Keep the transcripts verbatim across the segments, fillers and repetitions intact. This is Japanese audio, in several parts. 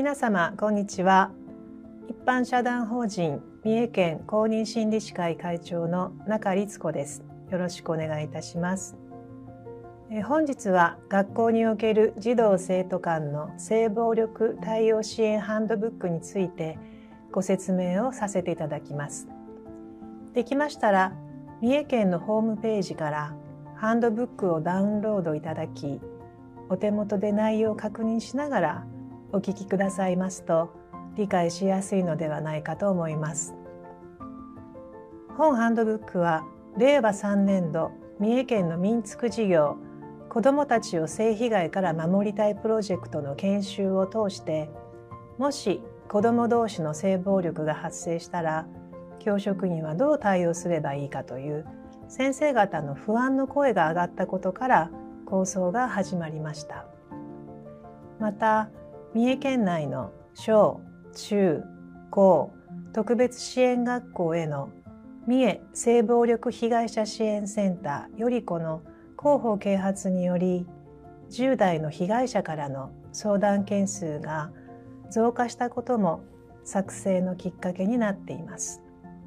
皆様こんにちは。一般社団法人三重県公認心理師会会長の中律子です。よろしくお願いいたします。え本日は学校における児童生徒間の性暴力対応支援ハンドブックについてご説明をさせていただきます。できましたら三重県のホームページからハンドブックをダウンロードいただき、お手元で内容を確認しながらお聞きくださいますと理解しやすいのではないかと思います。本ハンドブックはれいわさんねんど三重県の民つく事業子どもたちを性被害から守りたいプロジェクトの研修を通して、もし子ども同士の性暴力が発生したら教職員はどう対応すればいいかという先生方の不安の声が上がったことから構想が始まりました。また三重県内の小・中・高特別支援学校への三重性暴力被害者支援センターよりこの広報啓発により、じゅう代の被害者からの相談件数が増加したことも作成のきっかけになっています。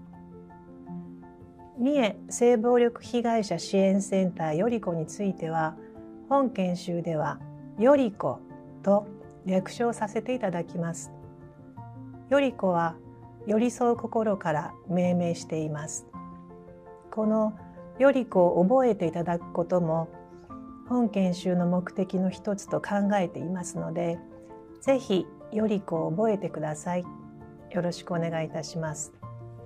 三重性暴力被害者支援センターよりこについては、本研修ではよりこと略称させていただきます。よりこは寄り添う心から命名しています。このよりこを覚えていただくことも本研修の目的の一つと考えていますので、ぜひよりこを覚えてください。よろしくお願いいたします。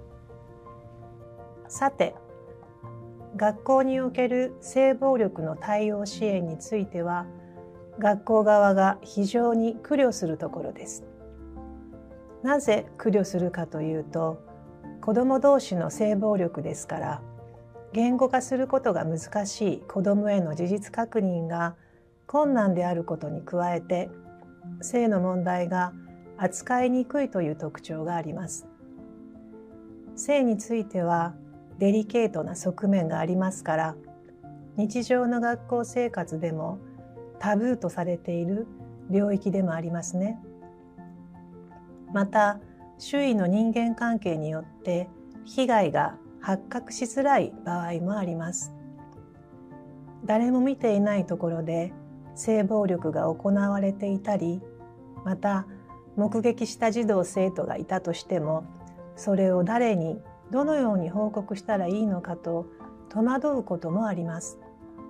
さて、学校における性暴力の対応支援については、学校側が非常に苦慮するところです。なぜ苦慮するかというと、子ども同士の性暴力ですから、言語化することが難しい子どもへの事実確認が困難であることに加えて、性の問題が扱いにくいという特徴があります。性についてはデリケートな側面がありますから、日常の学校生活でもタブーとされている領域でもありますね。また、周囲の人間関係によって被害が発覚しづらい場合もあります。誰も見ていないところで性暴力が行われていたり、また目撃した児童生徒がいたとしても、それを誰にどのように報告したらいいのかと戸惑うこともあります。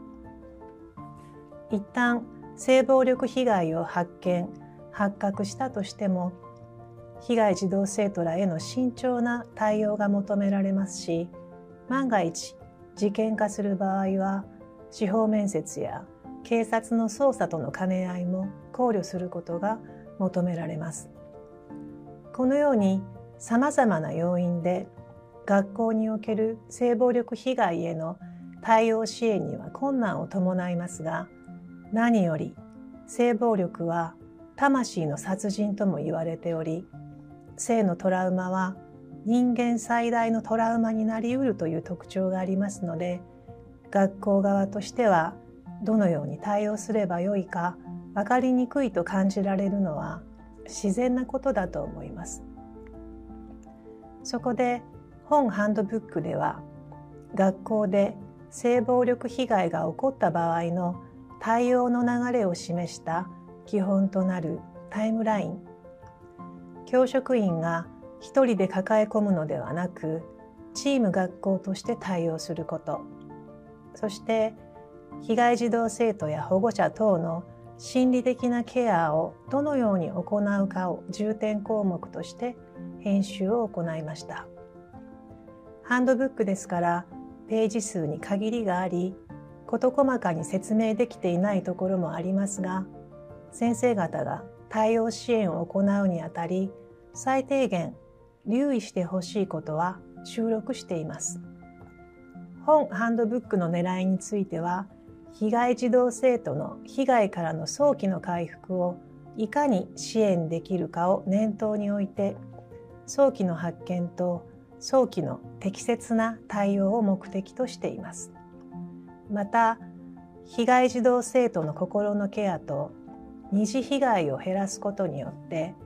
一旦性暴力被害を発見・発覚したとしても、被害児童生徒らへの慎重な対応が求められますし、万が一事件化する場合は司法面接や警察の捜査との兼ね合いも考慮することが求められます。このようにさまざまな要因で学校における性暴力被害への対応支援には困難を伴いますが、何より性暴力は魂の殺人とも言われており、性のトラウマは人間最大のトラウマになりうるという特徴がありますので、学校側としてはどのように対応すればよいか分かりにくいと感じられるのは自然なことだと思います。そこで本ハンドブックでは、学校で性暴力被害が起こった場合の対応の流れを示した基本となるタイムライン、教職員が一人で抱え込むのではなく、チーム学校として対応すること、そして被害児童生徒や保護者等の心理的なケアをどのように行うかを重点項目として編集を行いました。ハンドブックですからページ数に限りがあり、事細かに説明できていないところもありますが、先生方が対応支援を行うにあたり、最低限留意してほしいことは収録しています。本ハンドブックの狙いについては、被害児童生徒の被害からの早期の回復をいかに支援できるかを念頭に置いて、早期の発見と早期の適切な対応を目的としています。また、被害児童生徒の心のケアと二次被害を減らすことによって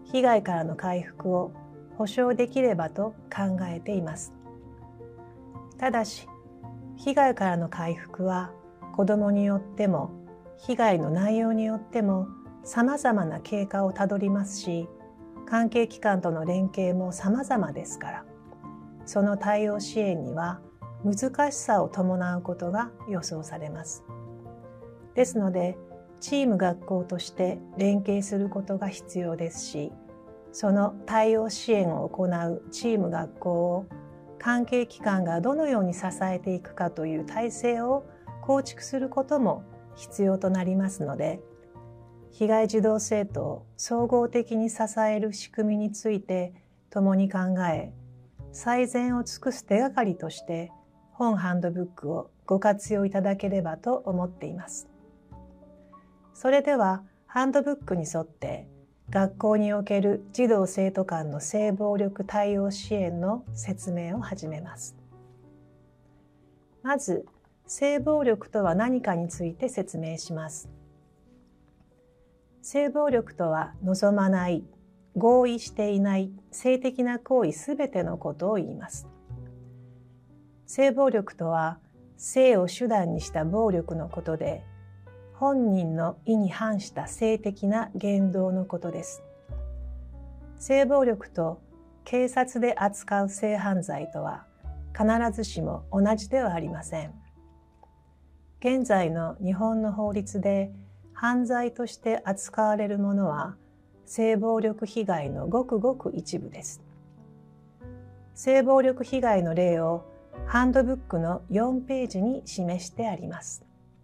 被害からの回復を保証できればと考えています。ただし、被害からの回復は子どもによっても被害の内容によっても様々な経過をたどりますし、関係機関との連携も様々ですから、その対応支援には難しさを伴うことが予想されます。ですので、チーム学校として連携することが必要ですし、その対応支援を行うチーム学校を関係機関がどのように支えていくかという体制を構築することも必要となりますので、被害児童生徒を総合的に支える仕組みについて共に考え、最善を尽くす手がかりとして本ハンドブックをご活用いただければと思っています。それではハンドブックに沿って学校における児童生徒間の性暴力対応支援の説明を始めます。まず、性暴力とは何かについて説明します。性暴力とは望まない、合意していない性的な行為すべてのことを言います。性暴力とは性を手段にした暴力のことで、本人の意に反した性的な言動のことです。性暴力と警察で扱う性犯罪とは必ずしも同じではありません。現在の日本の法律で犯罪として扱われるものは性暴力被害のごくごく一部です。性暴力被害の例をハンドブックのよんページに示してあります。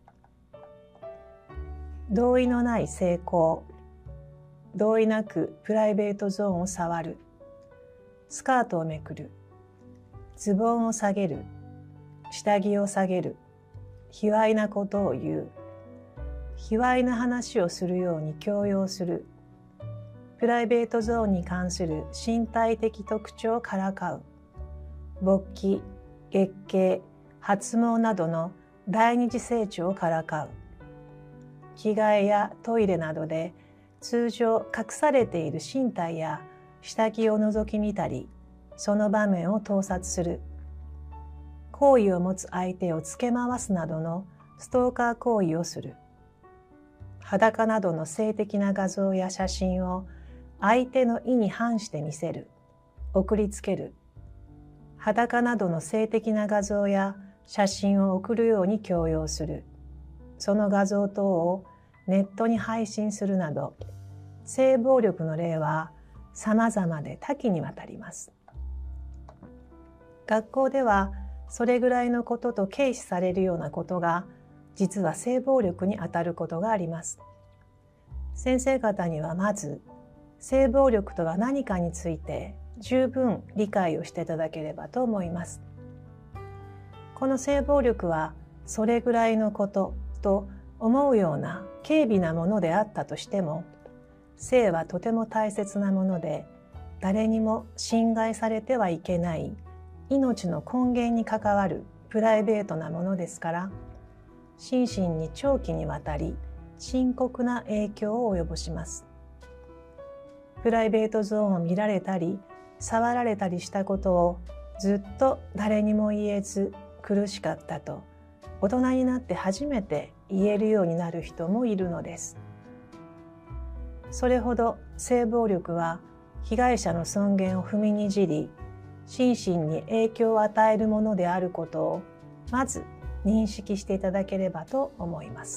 同意のない性交、同意なくプライベートゾーンを触る、スカートをめくる、ズボンを下げる、下着を下げる、卑猥なことを言う、卑猥な話をするように強要する、プライベートゾーンに関する身体的特徴をからかう、勃起、月経、発毛などの第二次性徴をからかう、着替えやトイレなどで通常隠されている身体や下着を覗き見たり、その場面を盗撮する、好意を持つ相手をつけ回すなどのストーカー行為をする、裸などの性的な画像や写真を相手の意に反して見せる、送りつける、裸などの性的な画像や写真を送るように強要する、その画像等をネットに配信するなど、性暴力の例は様々で多岐にわたります。学校ではそれぐらいのことと軽視されるようなことが、実は性暴力にあたることがあります。先生方にはまず、性暴力とは何かについて十分理解をしていただければと思います。この性暴力はそれぐらいのことと思うような軽微なものであったとしても、性はとても大切なもので、誰にも侵害されてはいけない命の根源に関わるプライベートなものですから、心身に長期にわたり深刻な影響を及ぼします。プライベートゾーンを見られたり触られたりしたことをずっと誰にも言えず苦しかったと、大人になって初めて言えるようになる人もいるのです。それほど性暴力は被害者の尊厳を踏みにじり、心身に影響を与えるものであることをまず認識していただければと思います。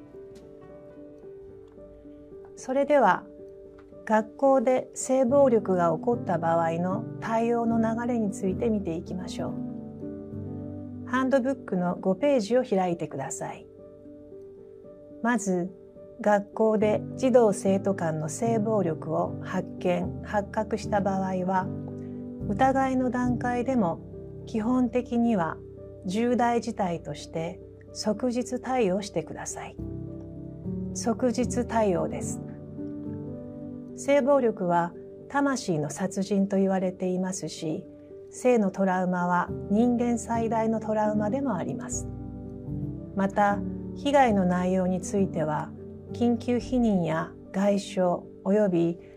それでは学校で性暴力が起こった場合の対応の流れについて見ていきましょう。ハンドブックのごページを開いてください。まず、学校で児童生徒間の性暴力を発見・発覚した場合は、疑いの段階でも基本的には重大事態として即日対応してください。即日対応です。性暴力は魂の殺人と言われていますし、性のトラウマは人間最大のトラウマでもあります。また、被害の内容については、緊急避妊や外傷及び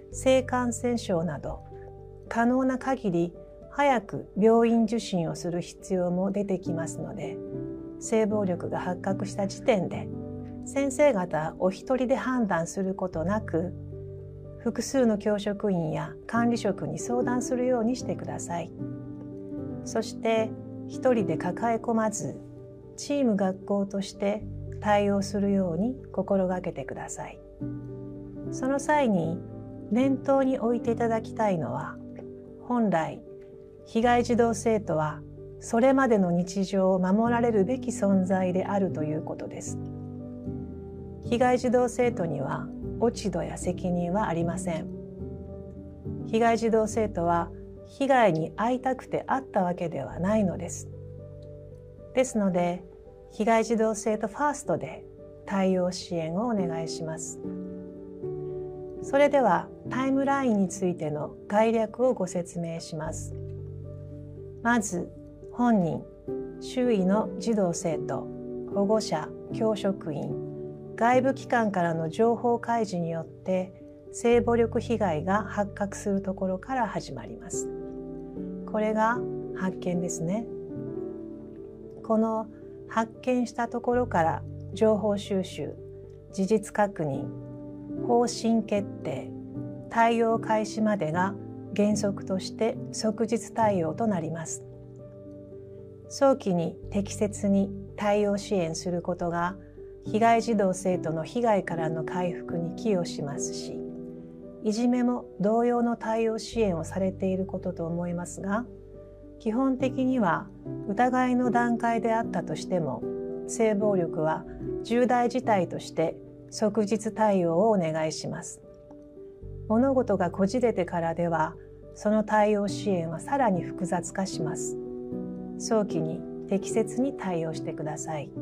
性感染症など可能な限り早く病院受診をする必要も出てきますので、性暴力が発覚した時点で先生方お一人で判断することなく、複数の教職員や管理職に相談するようにしてください。そして一人で抱え込まず、チーム学校として対応するように心がけてください。その際に念頭に置いていただきたいのは、本来被害児童生徒はそれまでの日常を守られるべき存在であるということです。被害児童生徒には落ち度や責任はありません。被害児童生徒は被害に遭いたくて遭ったわけではないのです。ですので、被害児童生徒ファーストで対応支援をお願いします。それではタイムラインについての概略をご説明します。まず、本人、周囲の児童生徒、保護者、教職員、外部機関からの情報開示によって性暴力被害が発覚するところから始まります。これが発見ですね。この発見したところから情報収集、事実確認、方針決定、対応開始までが原則として即日対応となります。早期に適切に対応支援することが被害児童生徒の被害からの回復に寄与しますし、いじめも同様の対応支援をされていることと思いますが、基本的には疑いの段階であったとしても、性暴力は重大事態として即日対応をお願いします。物事がこじれてからでは、その対応支援はさらに複雑化します。早期に適切に対応してください。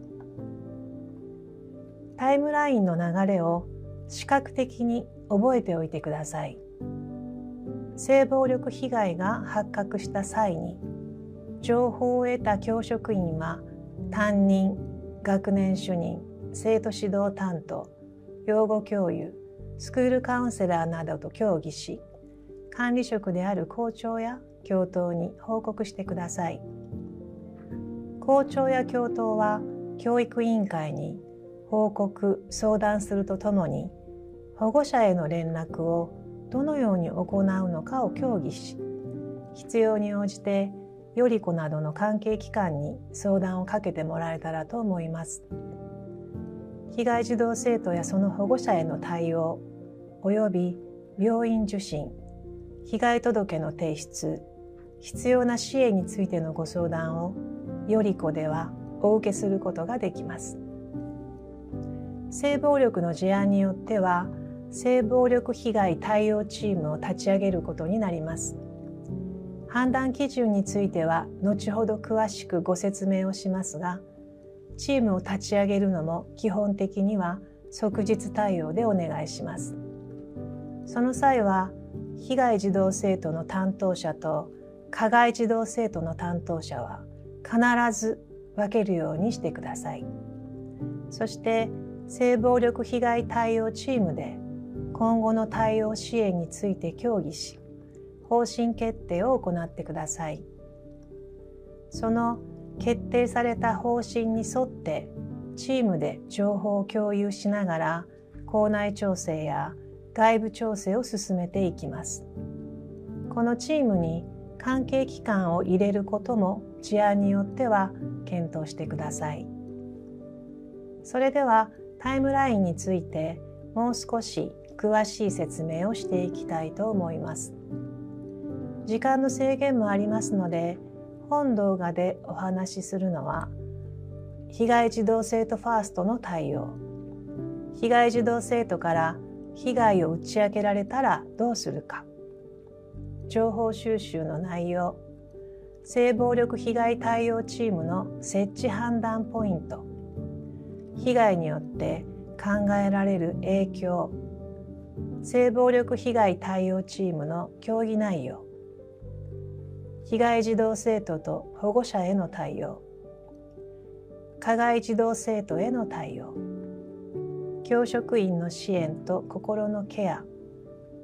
タイムラインの流れを視覚的に覚えておいてください。性暴力被害が発覚した際に、情報を得た教職員は担任、学年主任、生徒指導担当、養護教諭、スクールカウンセラーなどと協議し、管理職である校長や教頭に報告してください。校長や教頭は教育委員会に報告・相談するとともに、保護者への連絡をどのように行うのかを協議し、必要に応じてより子などの関係機関に相談をかけてもらえたらと思います。被害児童生徒やその保護者への対応、および病院受診、被害届の提出、必要な支援についてのご相談をより子ではお受けすることができます。性暴力の事案によっては、性暴力被害対応チームを立ち上げることになります。判断基準については後ほど詳しくご説明をしますが、チームを立ち上げるのも基本的には即日対応でお願いします。その際は、被害児童生徒の担当者と加害児童生徒の担当者は必ず分けるようにしてください。そして、性暴力被害対応チームで今後の対応支援について協議し、方針決定を行ってください。その決定された方針に沿ってチームで情報を共有しながら校内調整や外部調整を進めていきます。このチームに関係機関を入れることも事案によっては検討してください。それではタイムラインについてもう少し詳しい説明をしていきたいと思います。時間の制限もありますので、本動画でお話しするのは、被害児童生徒ファーストの対応、被害児童生徒から被害を打ち明けられたらどうするか、情報収集の内容、性暴力被害対応チームの設置判断ポイント、被害によって考えられる影響、性暴力被害対応チームの協議内容、被害児童生徒と保護者への対応、加害児童生徒への対応、教職員の支援と心のケア、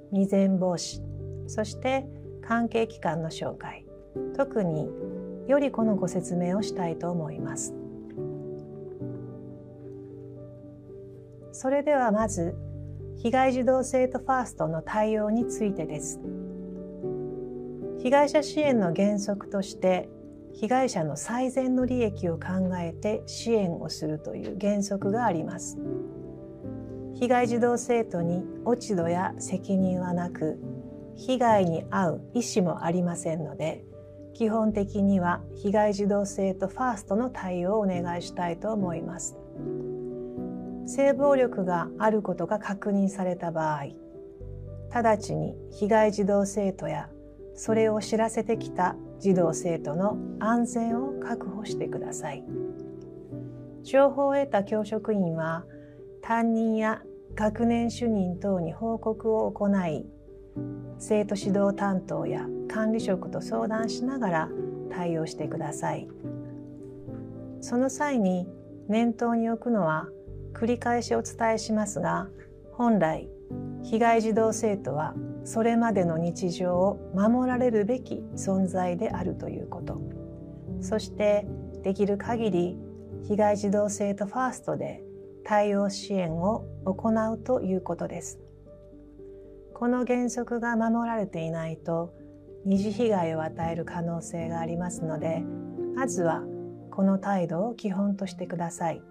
未然防止、そして関係機関の紹介、特によりこのご説明をしたいと思います。それではまず、被害児童生徒ファーストの対応についてです。被害者支援の原則として、被害者の最善の利益を考えて支援をするという原則があります。被害児童生徒に落ち度や責任はなく、被害に遭う意思もありませんので、基本的には被害児童生徒ファーストの対応をお願いしたいと思います。性暴力があることが確認された場合、直ちに被害児童生徒やそれを知らせてきた児童生徒の安全を確保してください。情報を得た教職員は、担任や学年主任等に報告を行い、生徒指導担当や管理職と相談しながら対応してください。その際に念頭に置くのは、繰り返しお伝えしますが、本来被害児童生徒はそれまでの日常を守られるべき存在であるということ、そしてできる限り被害児童生徒ファーストで対応支援を行うということです。この原則が守られていないと二次被害を与える可能性がありますので、まずはこの態度を基本としてください。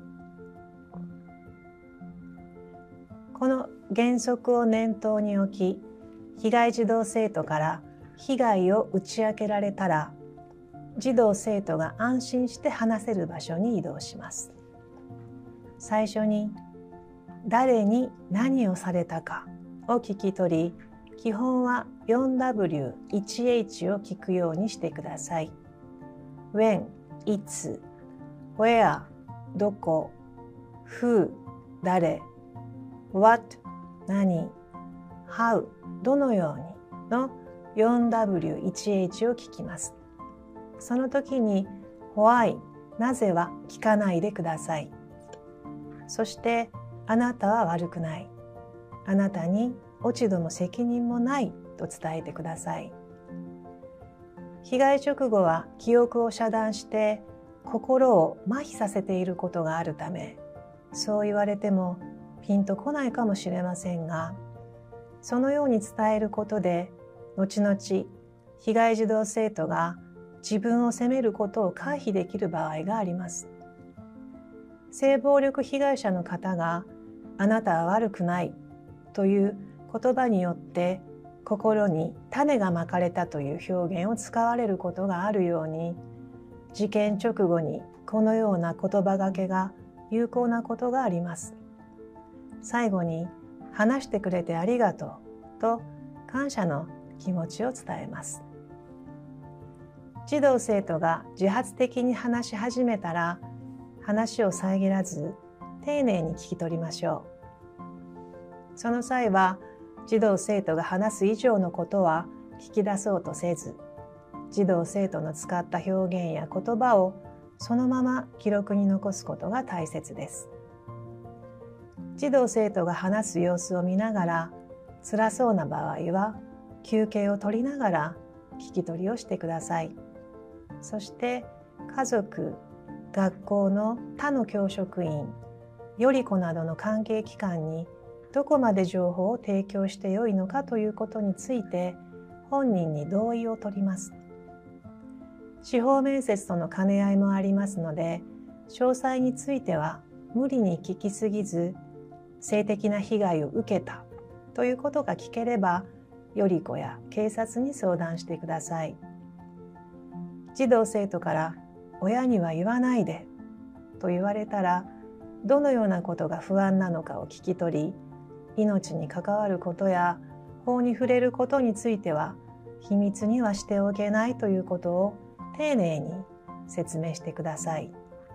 この原則を念頭に置き、被害児童生徒から被害を打ち明けられたら、児童生徒が安心して話せる場所に移動します。最初に、誰に何をされたかを聞き取り、基本は フォーダブリューワンエイチ を聞くようにしてください。when、いつ、where、どこ、who、誰、what、何、how、どのようにの フォーダブリューワンエイチ を聞きます。その時に why、なぜは聞かないでください。そして、あなたは悪くない。あなたに落ち度も責任もないと伝えてください。被害直後は記憶を遮断して心を麻痺させていることがあるため、そう言われてもピンとこないかもしれませんが、そのように伝えることで、後々被害児童生徒が自分を責めることを回避できる場合があります。性暴力被害者の方が、あなたは悪くないという言葉によって心に種がまかれたという表現を使われることがあるように、事件直後にこのような言葉がけが有効なことがあります。最後に、話してくれてありがとうと感謝の気持ちを伝えます。児童生徒が自発的に話し始めたら、話を遮らず丁寧に聞き取りましょう。その際は、児童生徒が話す以上のことは聞き出そうとせず、児童生徒の使った表現や言葉をそのまま記録に残すことが大切です。児童生徒が話す様子を見ながら、辛そうな場合は休憩を取りながら聞き取りをしてください。そして家族、学校の他の教職員、より子などの関係機関にどこまで情報を提供してよいのかということについて本人に同意を取ります。司法面接との兼ね合いもありますので、詳細については無理に聞きすぎず、性的な被害を受けたということが聞ければ、より子や警察に相談してください。児童生徒から親には言わないでと言われたら、どのようなことが不安なのかを聞き取り、命に関わることや法に触れることについては秘密にはしておけないということを丁寧に説明してください。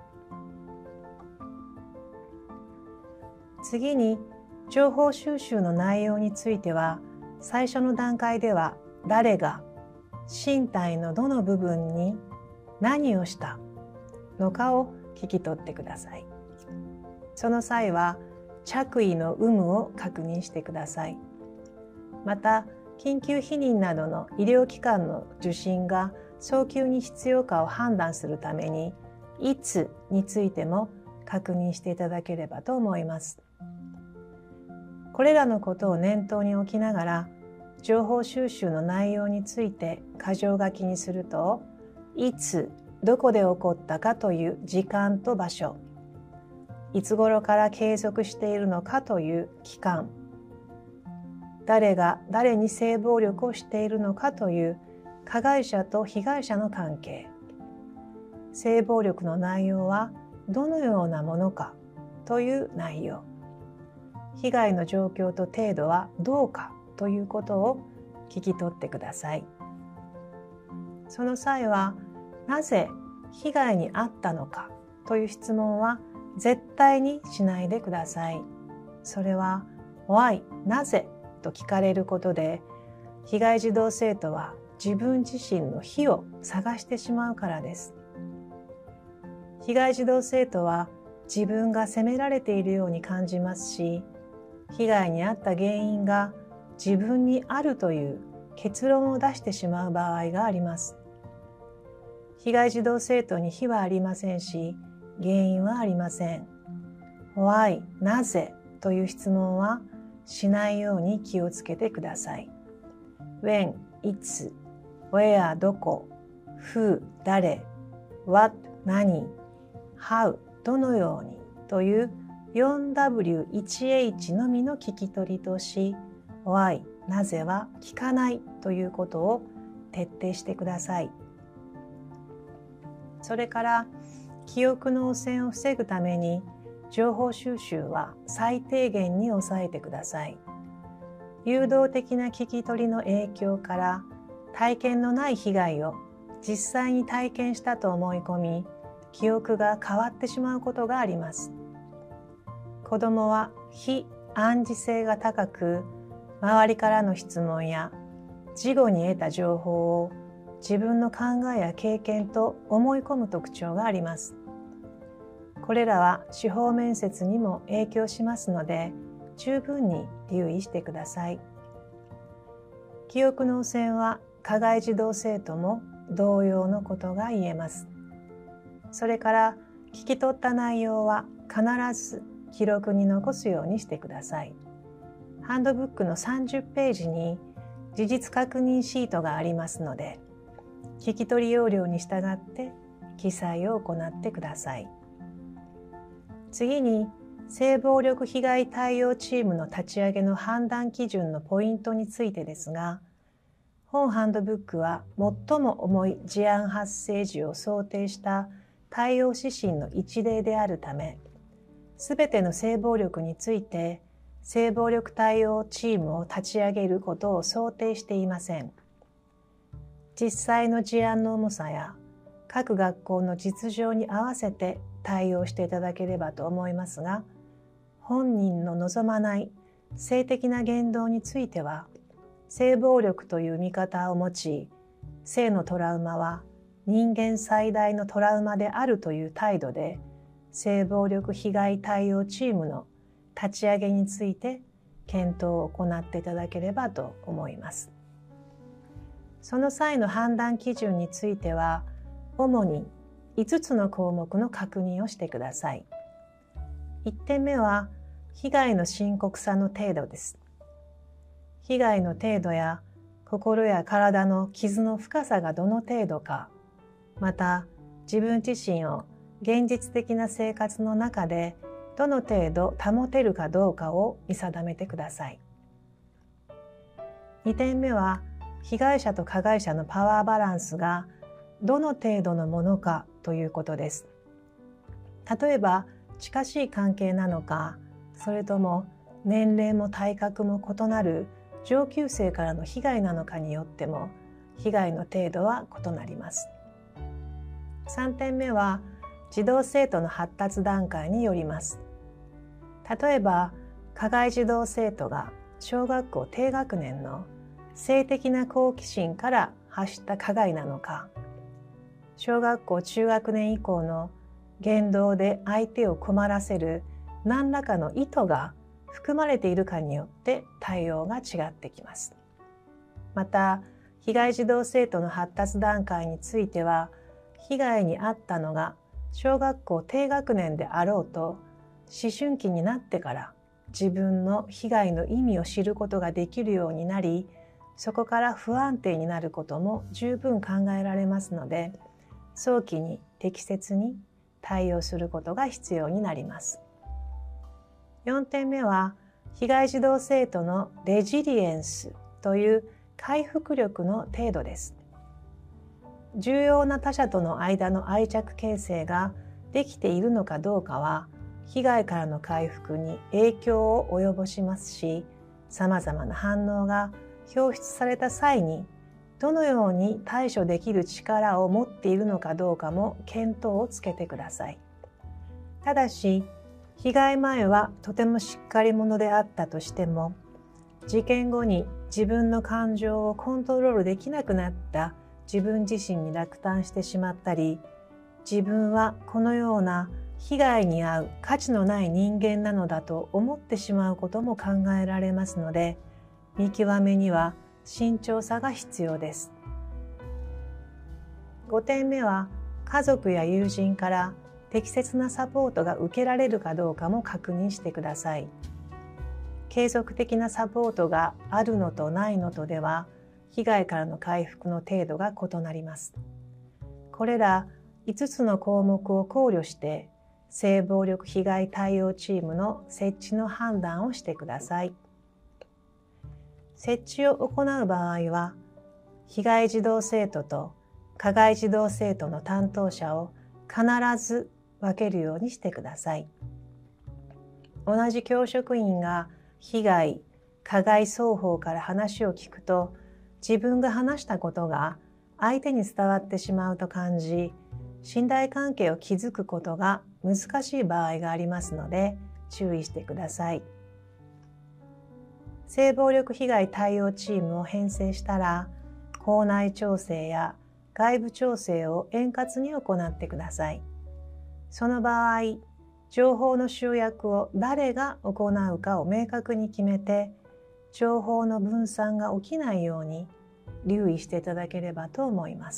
次に、情報収集の内容については、最初の段階では誰が身体のどの部分に何をしたのかを聞き取ってください。その際は着衣の有無を確認してください。 また緊急避妊などの医療機関の受診が早急に必要かを判断するために、いつについても確認していただければと思います。これらのことを念頭に置きながら、情報収集の内容について箇条書きにすると、いつどこで起こったかという時間と場所、いつ頃から継続しているのかという期間、誰が誰に性暴力をしているのかという加害者と被害者の関係、性暴力の内容はどのようなものかという内容、被害の状況と程度はどうかということを聞き取ってください。その際は、なぜ被害に遭ったのかという質問は絶対にしないでください。それは Why なぜと聞かれることで、被害児童生徒は自分自身の非を探してしまうからです。被害児童生徒は自分が責められているように感じますし、被害に遭った原因が自分にあるという結論を出してしまう場合があります。被害児童生徒に非はありませんし、原因はありません。Why なぜという質問はしないように気をつけてください。When いつ、Where どこ、Who 誰、What 何、How どのようにという よんダブリューいちエイチ のみの聞き取りとし、Why なぜは聞かないということを徹底してください。それから記憶の汚染を防ぐために情報収集は最低限に抑えてください。誘導的な聞き取りの影響から体験のない被害を実際に体験したと思い込み、記憶が変わってしまうことがあります。子どもは非暗示性が高く、周りからの質問や事後に得た情報を自分の考えや経験と思い込む特徴があります。これらは司法面接にも影響しますので、十分に留意してください。記憶の汚染は加害児童生徒も同様のことが言えます。それから聞き取った内容は必ず記録に残すようにしてください。ハンドブックのさんじゅっページに事実確認シートがありますので、聞き取り要領に従って記載を行ってください。次に、性暴力被害対応チームの立ち上げの判断基準のポイントについてですが、本ハンドブックは最も重い事案発生時を想定した対応指針の一例であるため、すべての性暴力について性暴力対応チームを立ち上げることを想定していません。実際の事案の重さや各学校の実情に合わせて対応していただければと思いますが、本人の望まない性的な言動については、性暴力という見方を持ち、性のトラウマは人間最大のトラウマであるという態度で、性暴力被害対応チームの立ち上げについて検討を行っていただければと思います。その際の判断基準については、主にいつつの項目の確認をしてください。いってんめは、被害の深刻さの程度です。被害の程度や心や体の傷の深さがどの程度か、また自分自身を現実的な生活の中でどの程度保てるかどうかを見定めてください。にてんめは、被害者と加害者のパワーバランスがどの程度のものかということです。例えば、近しい関係なのか、それとも年齢も体格も異なる上級生からの被害なのかによっても、被害の程度は異なります。さんてんめは、児童生徒の発達段階によります。例えば、加害児童生徒が小学校低学年の性的な好奇心から発した加害なのか、小学校中学年以降の言動で相手を困らせる何らかの意図が含まれているかによって対応が違ってきます。 また被害児童生徒の発達段階については、被害に遭ったのが小学校低学年であろうと、思春期になってから自分の被害の意味を知ることができるようになり、そこから不安定になることも十分考えられますので、早期に適切に対応することが必要になります。よんてんめは、被害児童生徒のレジリエンスという回復力の程度です。重要な他者との間の愛着形成ができているのかどうかは、被害からの回復に影響を及ぼしますし、さまざまな反応が表出された際に、どのように対処できる力を持っているのかどうかも見当をつけてください。ただし、被害前はとてもしっかり者であったとしても、事件後に自分の感情をコントロールできなくなった自分自身に落胆してしまったり、自分はこのような被害に遭う価値のない人間なのだと思ってしまうことも考えられますので、見極めには慎重さが必要です。ごてんめは、家族や友人から適切なサポートが受けられるかどうかも確認してください。継続的なサポートがあるのとないのとでは、被害からの回復の程度が異なります。これらいつつの項目を考慮して、性暴力被害対応チームの設置の判断をしてください。設置を行う場合は、被害児童生徒と加害児童生徒の担当者を必ず分けるようにしてください。同じ教職員が被害・加害双方から話を聞くと、自分が話したことが相手に伝わってしまうと感じ、信頼関係を築くことが難しい場合がありますので、注意してください。性暴力被害対応チームを編成したら、校内調整や外部調整を円滑に行ってください。その場合、情報の集約を誰が行うかを明確に決めて、情報の分散が起きないように留意していただければと思います。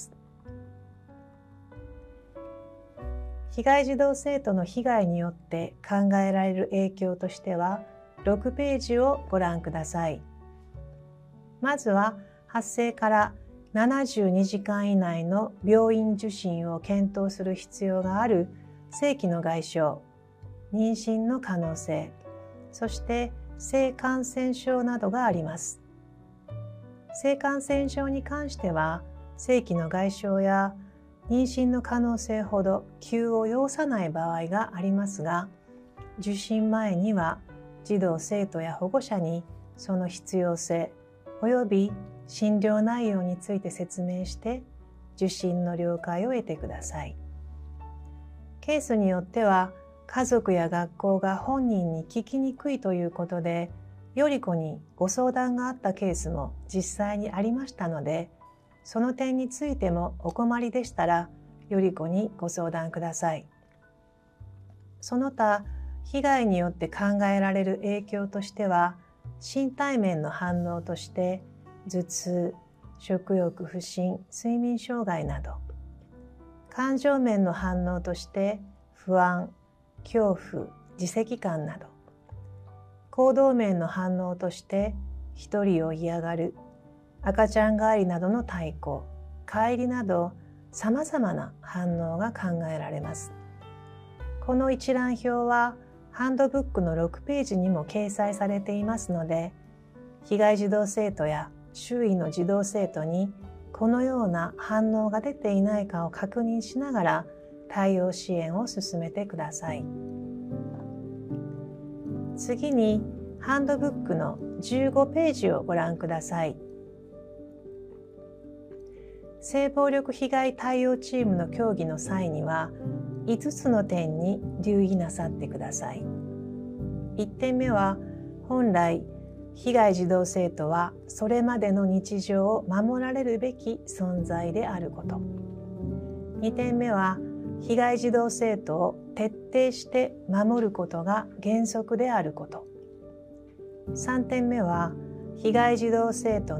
被害児童生徒の被害によって考えられる影響としては、ろくページをご覧ください。まずは、発生からななじゅうにじかん以内の病院受診を検討する必要がある性器の外傷、妊娠の可能性、そして性感染症などがあります。性感染症に関しては、性器の外傷や妊娠の可能性ほど急を要さない場合がありますが、受診前には児童生徒や保護者にその必要性及び診療内容について説明して受診の了解を得てください。ケースによっては家族や学校が本人に聞きにくいということで、より子にご相談があったケースも実際にありましたので、その点についてもお困りでしたら、より子にご相談ください。その他、被害によって考えられる影響としては、身体面の反応として頭痛、食欲不振、睡眠障害など、感情面の反応として不安、恐怖、自責感など、行動面の反応として一人を嫌がる、赤ちゃん帰りなどの対抗、帰りなどさまざまな反応が考えられます。この一覧表はハンドブックのろくページにも掲載されていますので、被害児童生徒や周囲の児童生徒にこのような反応が出ていないかを確認しながら対応支援を進めてください。次にハンドブックのじゅうごページをご覧ください。性暴力被害対応チームの協議の際にはいつつの点に留意なさってください。いってんめは、本来被害児童生徒はそれまでの日常を守られるべき存在であること。にてんめは、被害児童生徒を徹底して守ることが原則であること。さんてんめは、被害児童生徒の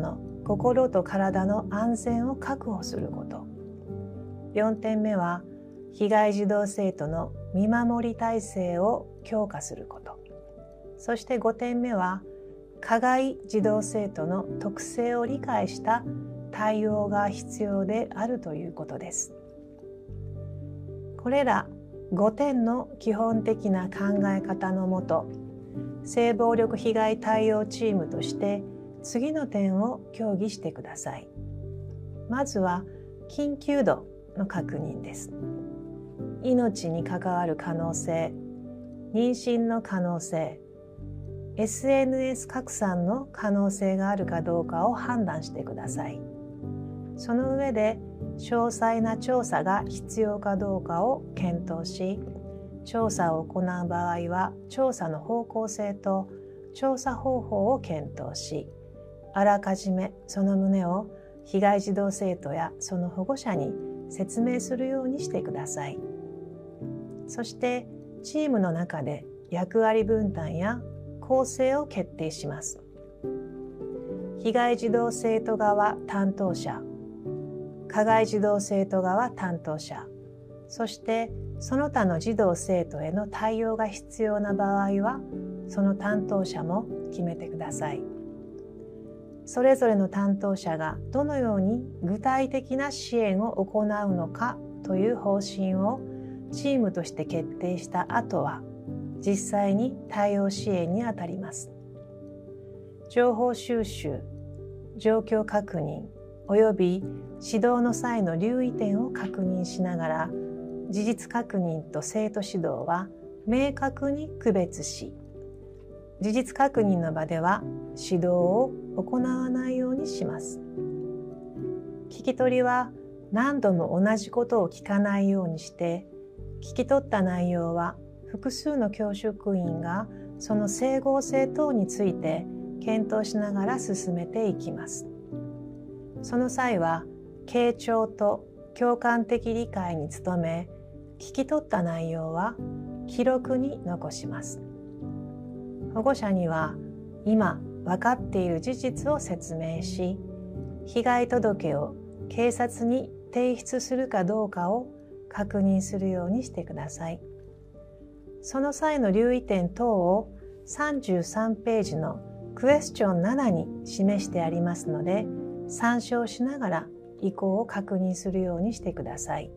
心と体の安全を確保すること。よんてんめは被害児童生徒の見守り体制を強化すること。そしてごてんめは加害児童生徒の特性を理解した対応が必要であるということです。これらごてんの基本的な考え方のもと、性暴力被害対応チームとして次の点を協議してください。まずは緊急度の確認です。命に関わる可能性、妊娠の可能性、エスエヌエス 拡散の可能性があるかどうかを判断してください。その上で詳細な調査が必要かどうかを検討し、調査を行う場合は調査の方向性と調査方法を検討し、あらかじめその旨を被害児童生徒やその保護者に説明するようにしてください。そしてチームの中で役割分担や構成を決定します。被害児童生徒側担当者、加害児童生徒側担当者、そしてその他の児童生徒への対応が必要な場合はその担当者も決めてください。それぞれの担当者がどのように具体的な支援を行うのかという方針をチームとして決定した後は実際に対応支援にあたります。情報収集、状況確認および指導の際の留意点を確認しながら、事実確認と生徒指導は明確に区別し、事実確認の場では指導を行わないようにします。聞き取りは何度も同じことを聞かないようにして、聞き取った内容は複数の教職員がその整合性等について検討しながら進めていきます。その際は傾聴と共感的理解に努め、聞き取った内容は記録に残します。保護者には今分かっている事実を説明し、被害届を警察に提出するかどうかを確認するようにしてください。その際の留意点等をさんじゅうさんページのクエスチョンななに示してありますので、参照しながら意向を確認するようにしてください。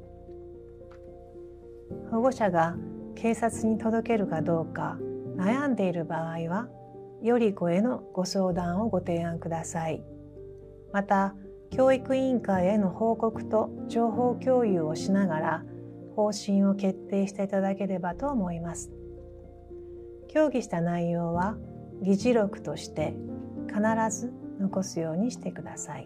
保護者が警察に届けるかどうか悩んでいる場合は、より子へのご相談をご提案ください。また、教育委員会への報告と情報共有をしながら、方針を決定していただければと思います。協議した内容は議事録として必ず残すようにしてください。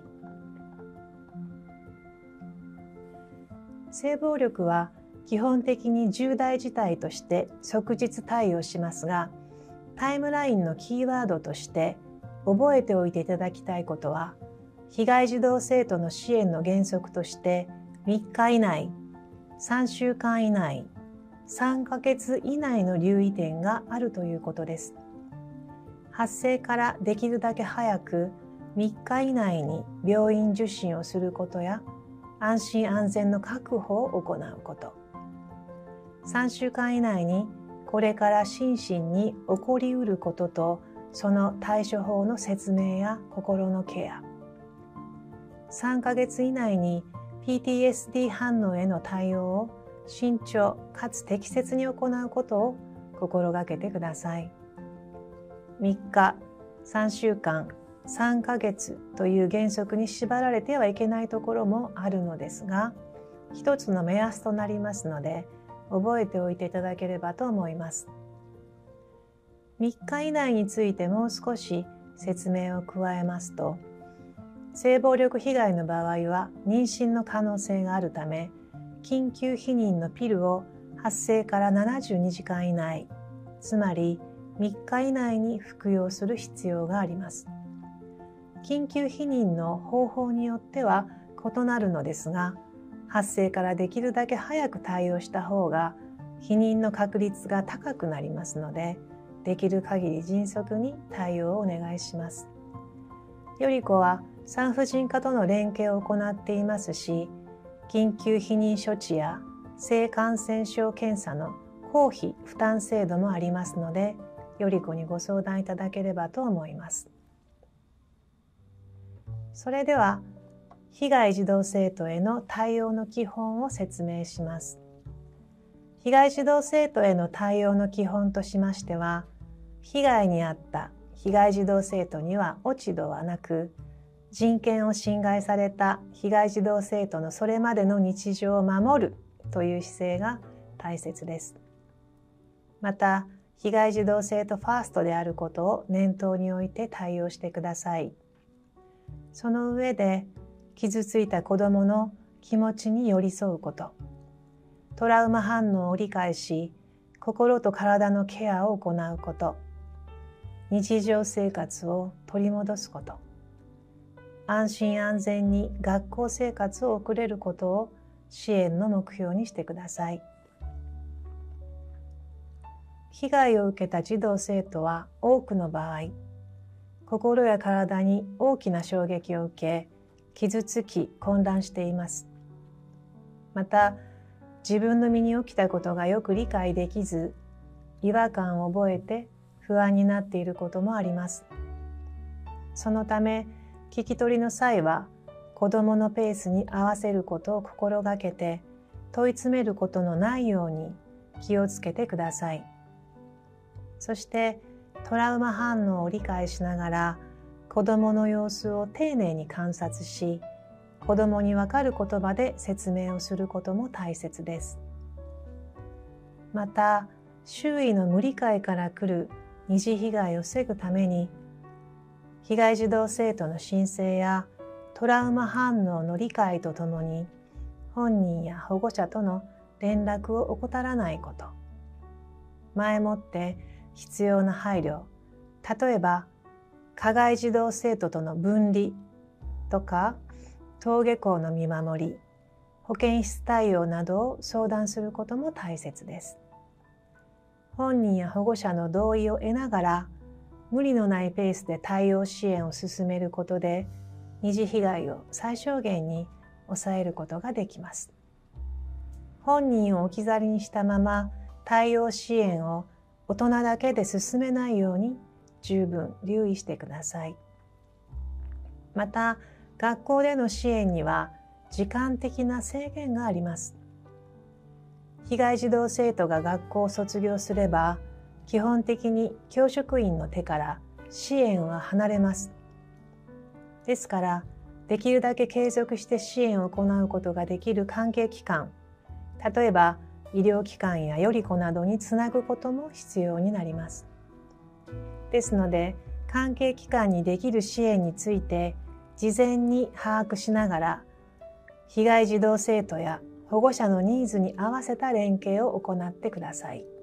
性暴力は基本的に重大事態として即日対応しますが、タイムラインのキーワードとして覚えておいていただきたいことは、被害児童生徒の支援の原則としてみっか以内、さんしゅうかん以内、さんかげつ以内の留意点があるということです。発生からできるだけ早くみっか以内に病院受診をすることや、安心安全の確保を行うこと。さんしゅうかん以内にこれから心身に起こりうることとその対処法の説明や心のケア。さんかげつ以内に ピーティーエスディー 反応への対応を慎重かつ適切に行うことを心がけてください。みっか、さんしゅうかん、さんかげつという原則に縛られてはいけないところもあるのですが、一つの目安となりますので、覚えておいていただければと思います。みっか以内についてもう少し説明を加えますと、性暴力被害の場合は妊娠の可能性があるため、緊急避妊のピルを発生からななじゅうにじかん以内、つまりみっか以内に服用する必要があります。緊急避妊の方法によっては異なるのですが、発生からできるだけ早く対応した方が避妊の確率が高くなりますので、できる限り迅速に対応をお願いします。より子は産婦人科との連携を行っていますし、緊急避妊処置や性感染症検査の公費負担制度もありますので、より子にご相談いただければと思います。それでは、被害児童生徒への対応の基本を説明します。被害児童生徒への対応の基本としましては、被害に遭った被害児童生徒には落ち度はなく、人権を侵害された被害児童生徒のそれまでの日常を守るという姿勢が大切です。また、被害児童生徒ファーストであることを念頭に置いて対応してください。その上で、傷ついた子どもの気持ちに寄り添うこと、トラウマ反応を理解し、心と体のケアを行うこと、日常生活を取り戻すこと、安心安全に学校生活を送れることを支援の目標にしてください。被害を受けた児童生徒は多くの場合、心や体に大きな衝撃を受け、傷つき混乱しています。また、自分の身に起きたことがよく理解できず、違和感を覚えて不安になっていることもあります。そのため、聞き取りの際は、子どものペースに合わせることを心がけて、問い詰めることのないように気をつけてください。そして、トラウマ反応を理解しながら、子どもの様子を丁寧に観察し、子どもにわかる言葉で説明をすることも大切です。また、周囲の無理解から来る二次被害を防ぐために、被害児童生徒の申請やトラウマ反応の理解とともに、本人や保護者との連絡を怠らないこと、前もって必要な配慮、例えば、加害児童生徒との分離とか、登下校の見守り、保健室対応などを相談することも大切です。本人や保護者の同意を得ながら、無理のないペースで対応支援を進めることで、二次被害を最小限に抑えることができます。本人を置き去りにしたまま対応支援を大人だけで進めないように十分留意してください。また、学校での支援には時間的な制限があります。被害児童生徒が学校を卒業すれば、基本的に教職員の手から支援は離れます。ですから、できるだけ継続して支援を行うことができる関係機関、例えば医療機関やより子などにつなぐことも必要になります。ですので、関係機関にできる支援について事前に把握しながら、被害児童生徒や保護者のニーズに合わせた連携を行ってください。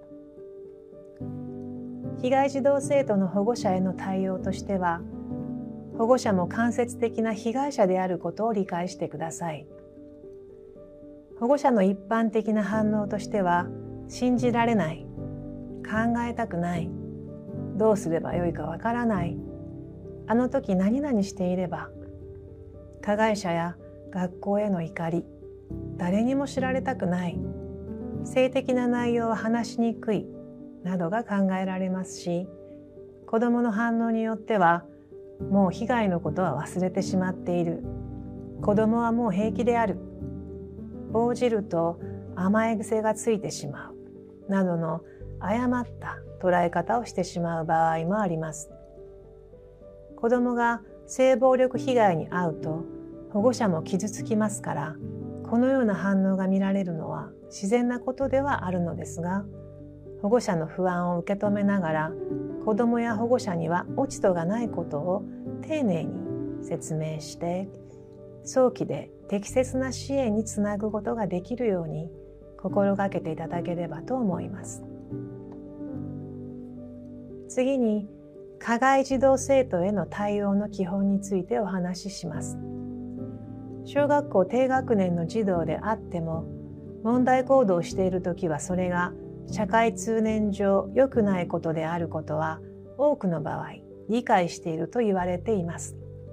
被害児童生徒の保護者への対応としては、保護者も間接的な被害者であることを理解してください。保護者の一般的な反応としては、信じられない、考えたくない、どうすればよいかわからない、あの時何々していれば、加害者や学校への怒り、誰にも知られたくない、性的な内容は話しにくい、などが考えられますし、子どもの反応によっては、もう被害のことは忘れてしまっている、子どもはもう平気である、応じると甘え癖がついてしまう、などの誤った捉え方をしてしまう場合もあります。子どもが性暴力被害に遭うと保護者も傷つきますから、このような反応が見られるのは自然なことではあるのですが、保護者の不安を受け止めながら、子どもや保護者には落ち度がないことを丁寧に説明して、早期で適切な支援につなぐことができるように心がけていただければと思います。次に、加害児童生徒への対応の基本についてお話しします。小学校低学年の児童であっても、問題行動をしているときはそれが社会通念上良くないことであることは多くの場合理解していると言われています。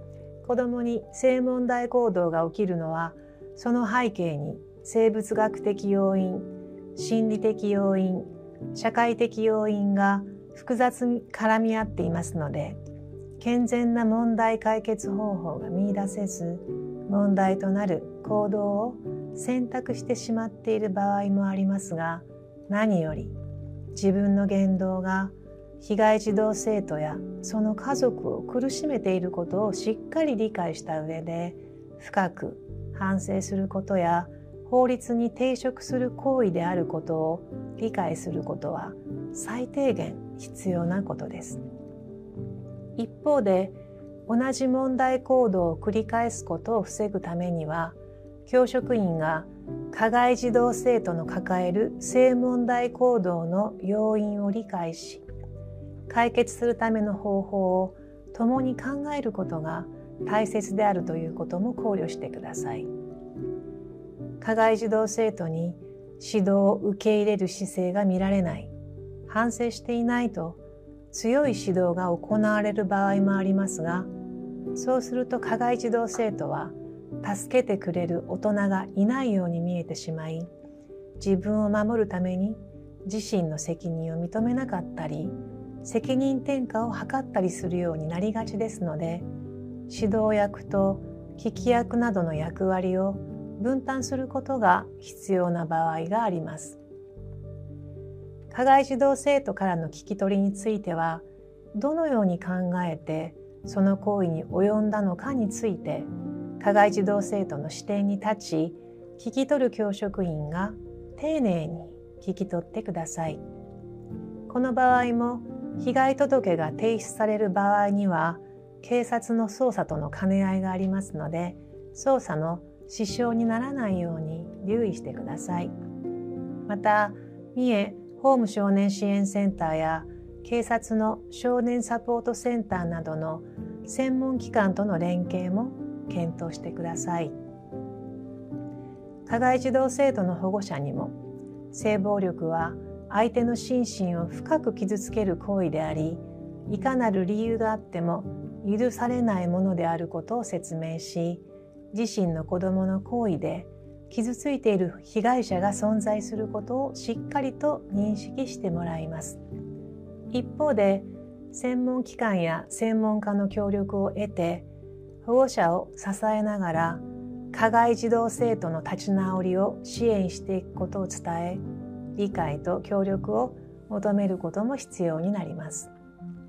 子どもに性問題行動が起きるのは、その背景に生物学的要因、心理的要因、社会的要因が複雑に絡み合っていますので、健全な問題解決方法が見出せず、問題となる行動を選択してしまっている場合もありますが、何より自分の言動が被害児童生徒やその家族を苦しめていることをしっかり理解した上で、深く反省することや法律に抵触する行為であることを理解することは最低限必要なことです。一方で、同じ問題行動を繰り返すことを防ぐためには、教職員が加害児童生徒の抱える性問題行動の要因を理解し、解決するための方法を共に考えることが大切であるということも考慮してください。加害児童生徒に指導を受け入れる姿勢が見られない、反省していないと強い指導が行われる場合もありますが、そうすると加害児童生徒は助けてくれる大人がいないように見えてしまい、自分を守るために自身の責任を認めなかったり、責任転嫁を図ったりするようになりがちですので、指導役と聞き役などの役割を分担することが必要な場合があります。加害児童生徒からの聞き取りについては、どのように考えてその行為に及んだのかについて、加害児童生徒の視点に立ち、聞き取る教職員が丁寧に聞き取ってください。この場合も、被害届が提出される場合には、警察の捜査との兼ね合いがありますので、捜査の支障にならないように留意してください。また、三重法務少年支援センターや警察の少年サポートセンターなどの専門機関との連携も検討してください。加害児童生徒の保護者にも、性暴力は相手の心身を深く傷つける行為であり、いかなる理由があっても許されないものであることを説明し、自身の子どもの行為で傷ついている被害者が存在することをしっかりと認識してもらいます。一方で、専門機関や専門家の協力を得て、保護者を支えながら加害児童生徒の立ち直りを支援していくことを伝え、理解と協力を求めることも必要になります。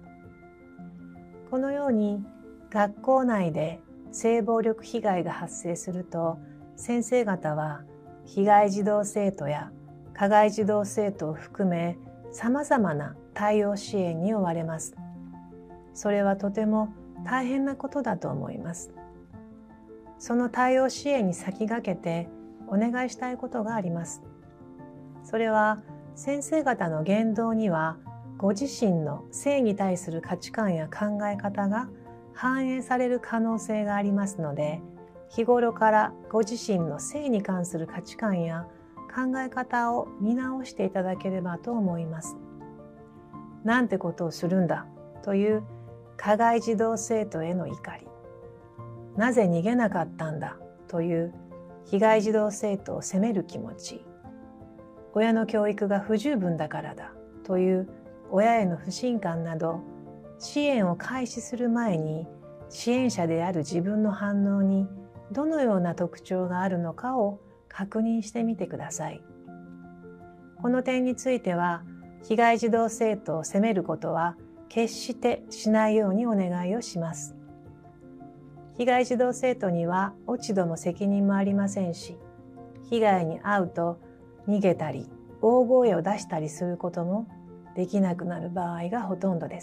このように学校内で性暴力被害が発生すると、先生方は被害児童生徒や加害児童生徒を含めさまざまな対応支援に追われます。それはとても大変なことだと思います。その対応支援に先駆けてお願いしたいことがあります。それは、先生方の言動にはご自身の性に対する価値観や考え方が反映される可能性がありますので、日頃からご自身の性に関する価値観や考え方を見直していただければと思います。なんてことをするんだという加害児童生徒への怒り、なぜ逃げなかったんだという被害児童生徒を責める気持ち、親の教育が不十分だからだという親への不信感など、支援を開始する前に支援者である自分の反応にどのような特徴があるのかを確認してみてください。この点については、被害児童生徒を責めることは決してしないようにお願いをします。被害児童生徒には落ち度も責任もありませんし、被害に遭うと逃げたり大声を出したりすることもできなくなる場合がほとんどです。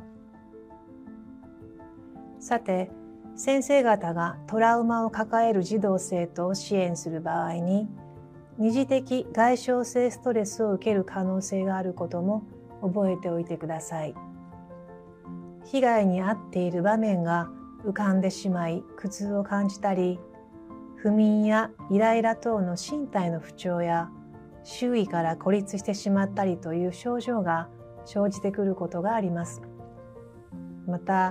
さて、先生方がトラウマを抱える児童生徒を支援する場合に、二次的外傷性ストレスを受ける可能性があることも覚えておいてください。被害に遭っている場面が浮かんでしまい苦痛を感じたり、不眠やイライラ等の身体の不調や周囲から孤立してしまったりという症状が生じてくることがあります。また、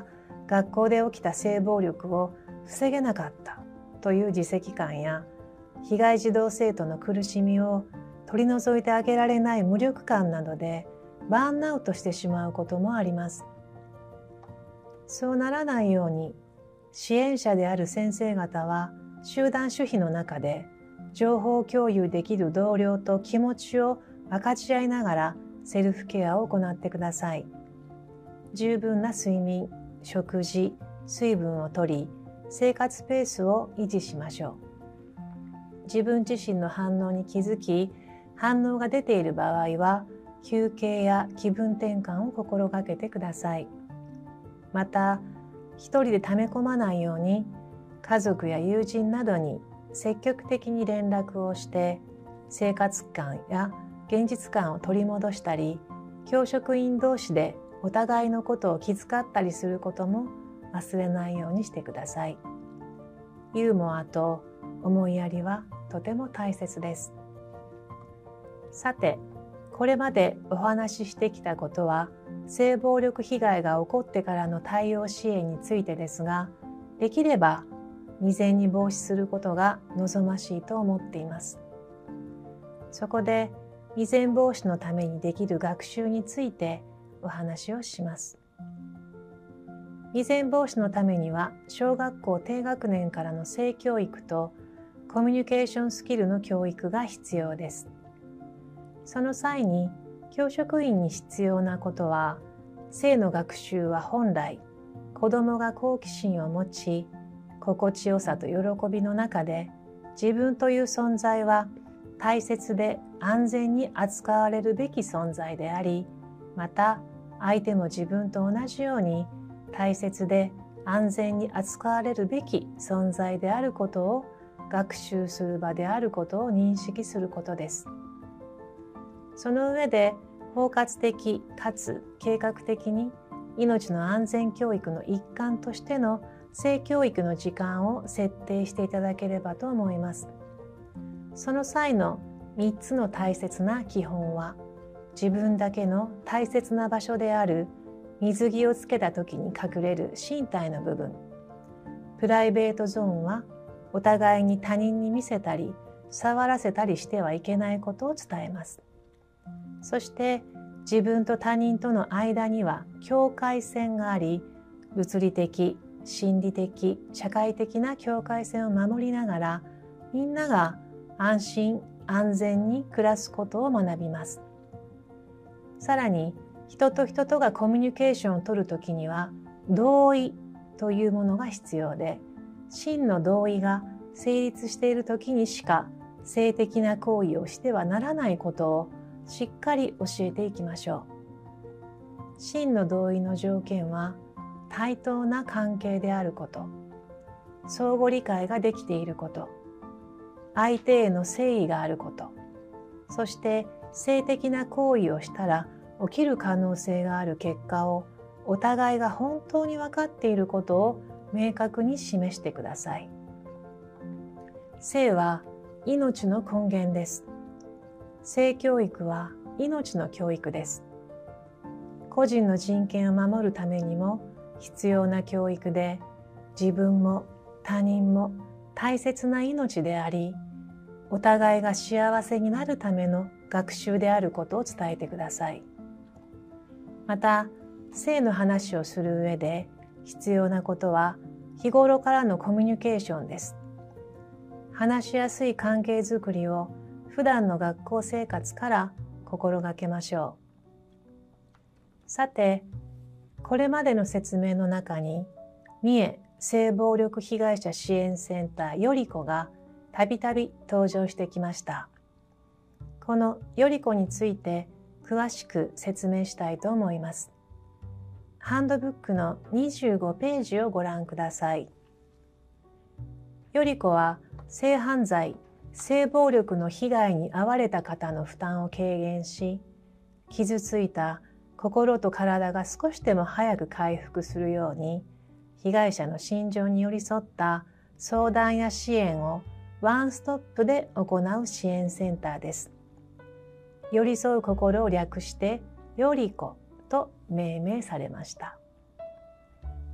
学校で起きた性暴力を防げなかったという自責感や、被害児童生徒の苦しみを取り除いてあげられない無力感などでバーンアウトしてしまうこともあります。そうならないように、支援者である先生方は集団主義の中で情報共有できる同僚と気持ちを分かち合いながらセルフケアを行ってください。十分な睡眠、食事、水分をとり、生活ペースを維持しましょう。自分自身の反応に気づき、反応が出ている場合は、休憩や気分転換を心がけてください。また、一人で溜め込まないように、家族や友人などに積極的に連絡をして、生活感や現実感を取り戻したり、教職員同士でお互いのことを気遣ったりすることも忘れないようにしてください。ユーモアと思いやりはとても大切です。さて、これまでお話ししてきたことは、性暴力被害が起こってからの対応支援についてですが、できれば未然に防止することが望ましいと思っています。そこで、未然防止のためにできる学習についてお話をします。未然防止のためには、小学校低学年からの性教育とコミュニケーションスキルの教育が必要です。その際に、教職員に必要なことは、性の学習は本来、子どもが好奇心を持ち、心地よさと喜びの中で、自分という存在は大切で安全に扱われるべき存在であり、また相手も自分と同じように大切で安全に扱われるべき存在であることを学習する場であることを認識することです。その上で包括的かつ計画的に命の安全教育の一環としての性教育の時間を設定していただければと思います。その際のみっつの大切な基本は、自分だけの大切な場所である水着をつけた時に隠れる身体の部分、プライベートゾーンはお互いに他人に見せたり触らせたりしてはいけないことを伝えます。そして自分と他人との間には境界線があり、物理的、心理的、社会的な境界線を守りながら、みんなが安心安全に暮らすことを学びます。さらに、人と人とがコミュニケーションを取るときには、同意というものが必要で、真の同意が成立しているときにしか性的な行為をしてはならないことをしっかり教えていきましょう。真の同意の条件は、対等な関係であること、相互理解ができていること、相手への誠意があること、そして性的な行為をしたら起きる可能性がある結果をお互いが本当に分かっていることを明確に示してください。性は命の根源です。性教育は命の教育です。個人の人権を守るためにも必要な教育で、自分も他人も大切な命であり、お互いが幸せになるための学習であることを伝えてください。また、性の話をする上で必要なことは日頃からのコミュニケーションです。話しやすい関係づくりを普段の学校生活から心がけましょう。さて、これまでの説明の中に、三重性暴力被害者支援センターよりこがたびたび登場してきました。このよりこについて詳しく説明したいと思います。ハンドブックのにじゅうごページをご覧ください。よりこは性犯罪、性暴力の被害に遭われた方の負担を軽減し、傷ついた心と体が少しでも早く回復するように、被害者の心情に寄り添った相談や支援をワンストップで行う支援センターです。寄り添う心を略してよりこと命名されました。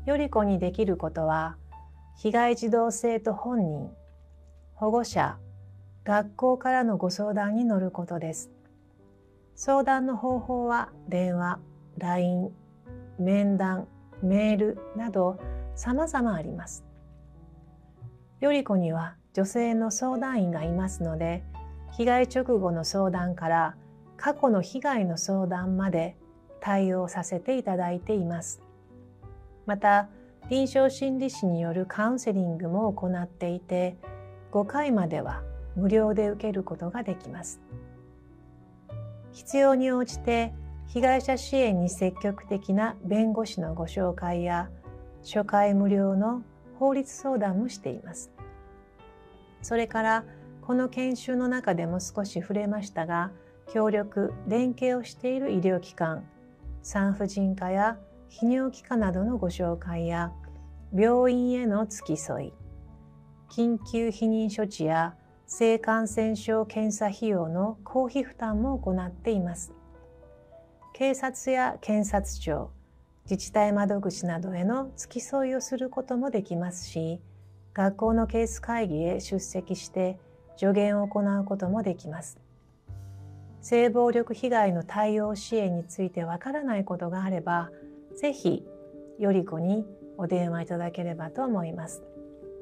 より子にできることは、被害児童生徒本人、保護者、学校からのご相談に乗ることです。相談の方法は電話、ライン、面談、メールなど様々あります。より子には女性の相談員がいますので、被害直後の相談から過去の被害の相談まで対応させていただいています。また、臨床心理士によるカウンセリングも行っていて、ごかいまでは無料で受けることができます。必要に応じて被害者支援に積極的な弁護士のご紹介や初回無料の法律相談もしています。それからこの研修の中でも少し触れましたが、協力・連携をしている医療機関、産婦人科や泌尿器科などのご紹介や病院への付き添い、緊急避妊処置や性感染症検査費用の公費負担も行っています。警察や検察庁、自治体窓口などへの付き添いをすることもできますし、学校のケース会議へ出席して助言を行うこともできます。性暴力被害の対応支援についてわからないことがあれば、ぜひより子にお電話いただければと思います。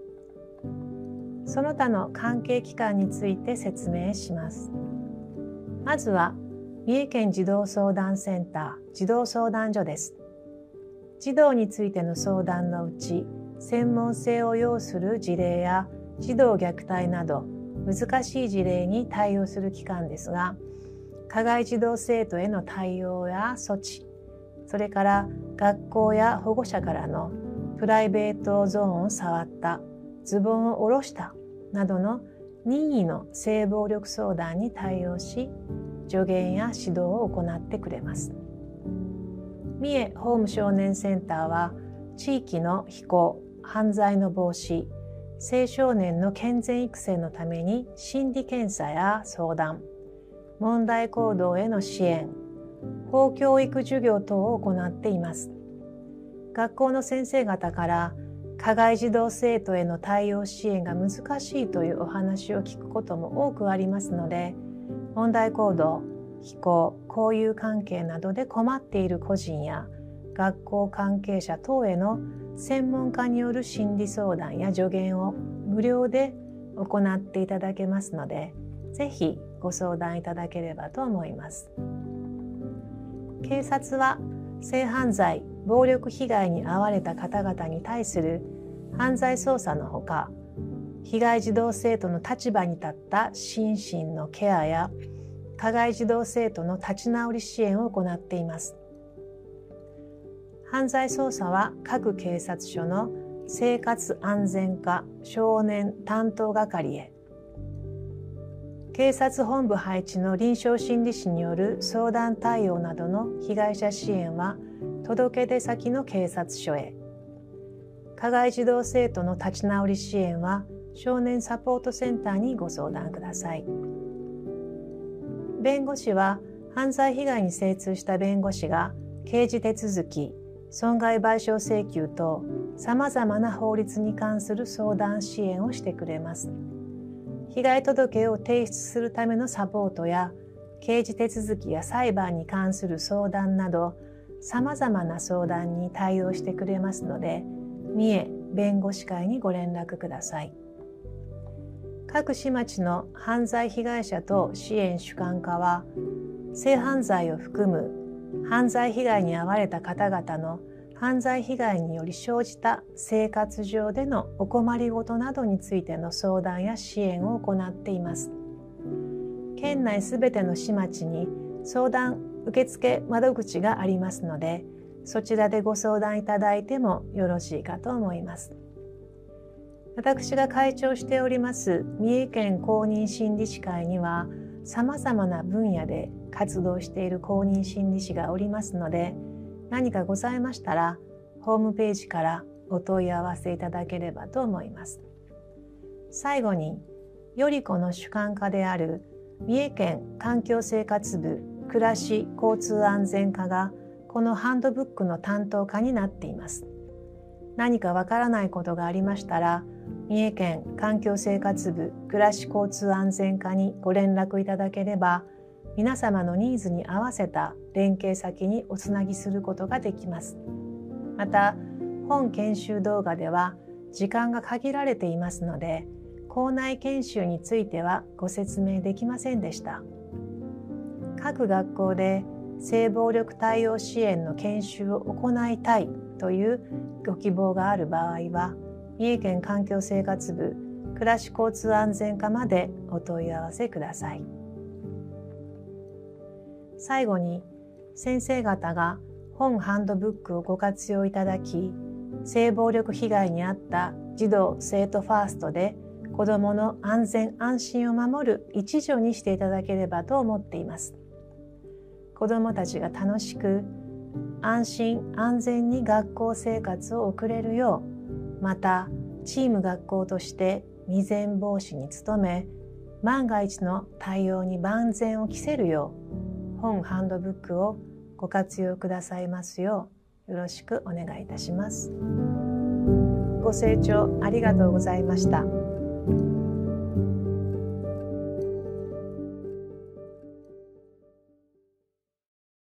その他の関係機関について説明します。まずは、三重県児童相談センター児童相談所です。児童についての相談のうち、専門性を要する事例や児童虐待など難しい事例に対応する機関ですが、加害児童生徒への対応や措置、それから学校や保護者からのプライベートゾーンを触った、ズボンを下ろしたなどの任意の性暴力相談に対応し、助言や指導を行ってくれます。三重法務少年センターは、地域の非行、犯罪の防止、青少年の健全育成のために心理検査や相談、問題行動への支援、法教育授業等を行っています。学校の先生方から加害児童生徒への対応支援が難しいというお話を聞くことも多くありますので、問題行動、非行、交友関係などで困っている個人や学校関係者等への専門家による心理相談や助言を無料で行っていただけますので、ぜひご相談いただければと思います。警察は性犯罪、暴力被害に遭われた方々に対する犯罪捜査のほか、被害児童生徒の立場に立った心身のケアや加害児童生徒の立ち直り支援を行っています。犯罪捜査は各警察署の生活安全課少年担当係へ、警察本部配置の臨床心理士による相談対応などの被害者支援は届け出先の警察署へ、加害児童生徒の立ち直り支援は少年サポートセンターにご相談ください。弁護士は犯罪被害に精通した弁護士が刑事手続き、損害賠償請求とさまざまな法律に関する相談支援をしてくれます。被害届を提出するためのサポートや刑事手続きや裁判に関する相談などさまざまな相談に対応してくれますので、三重弁護士会にご連絡ください。各市町の犯罪被害者等支援主管課は、性犯罪を含む犯罪被害に遭われた方々の犯罪被害により生じた生活上でのお困りごとなどについての相談や支援を行っています。県内すべての市町に相談受付窓口がありますので、そちらでご相談いただいてもよろしいかと思います。私が会長しております三重県公認心理師会には、さまざまな分野で活動している公認心理師がおりますので、何かございましたらホームページからお問い合わせいただければと思います。最後に、より子の主管課である三重県環境生活部暮らし交通安全課がこのハンドブックの担当課になっています。 何かわからないことがありましたら、三重県環境生活部暮らし交通安全課にご連絡いただければ、皆様のニーズに合わせた連携先におつなぎすることができます。また、本研修動画では時間が限られていますので、校内研修についてはご説明できませんでした。各学校で性暴力対応支援の研修を行いたいというご希望がある場合は、三重県環境生活部暮らし交通安全課までお問い合わせください。最後に、先生方が本ハンドブックをご活用いただき、性暴力被害に遭った児童生徒ファーストで子どもの安全安心を守る一助にしていただければと思っています。子どもたちが楽しく安心安全に学校生活を送れるよう、またチーム学校として未然防止に努め、万が一の対応に万全を期せるよう、本ハンドブックをご活用くださいますようよろしくお願いいたします。ご清聴ありがとうございました。